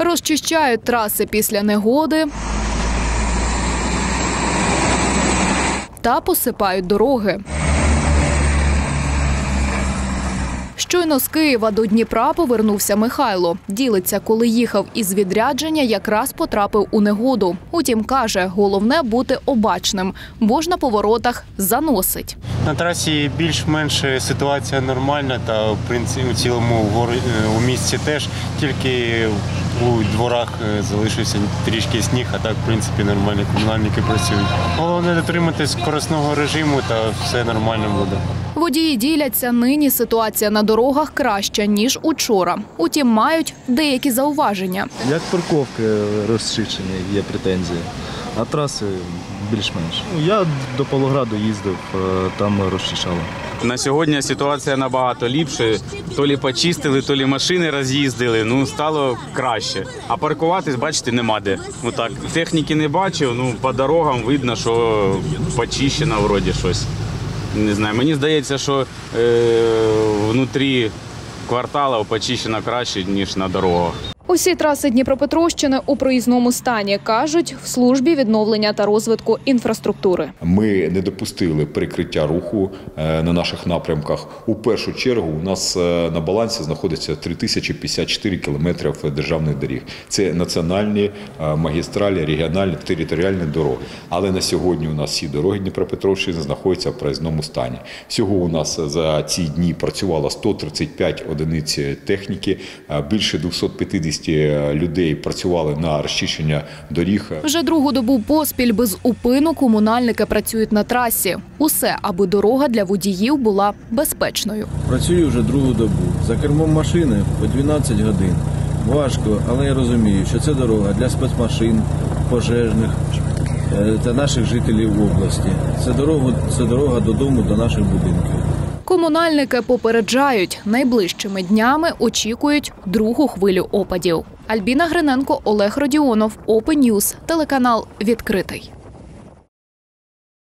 Розчищають траси після негоди та посипають дороги. Щойно з Києва до Дніпра повернувся Михайло. Ділиться, коли їхав із відрядження, якраз потрапив у негоду. Утім, каже, головне бути обачним, бо ж на поворотах заносить. На трасі більш-менш ситуація нормальна, та в принципі у цілому у місті теж, тільки у дворах залишився трішки сніг, а так в принципі нормально комунальники працюють. Головне дотриматись скоростного режиму, та все нормально буде. Водії діляться, нині ситуація на дорогах краща, ніж учора. Утім, мають деякі зауваження. Як парковки розчищені, є претензії, а траси більш-менш. Я до Павлограду їздив, там розчищали. На сьогодні ситуація набагато ліпша. То лі почистили, то лі машини роз'їздили, стало краще. А паркуватись, бачите, нема де. Отак. Техніки не бачив, по дорогам видно, що почищено вроді щось. Не знаю, мені здається, що внутрі кварталів почищено краще, ніж на дорогах. Усі траси Дніпропетровщини у проїзному стані, кажуть в службі відновлення та розвитку інфраструктури. Ми не допустили перекриття руху на наших напрямках. У першу чергу у нас на балансі знаходиться 3054 кілометрів державних доріг. Це національні, магістралі, регіональні, територіальні дороги. Але на сьогодні у нас всі дороги Дніпропетровщини знаходяться в проїзному стані. Всього у нас за ці дні працювало 135 одиниць техніки, більше 250 людей працювали на розчищення доріг. Вже другу добу поспіль без упину комунальники працюють на трасі. Усе, аби дорога для водіїв була безпечною. Працюю вже другу добу. За кермом машини по 12 годин. Важко, але я розумію, що це дорога для спецмашин, пожежних та наших жителів області. Це дорога додому, до наших будинків. Комунальники попереджають, найближчими днями очікують другу хвилю опадів. Альбіна Гриненко, Олег Родіонов, Open News, телеканал «Відкритий».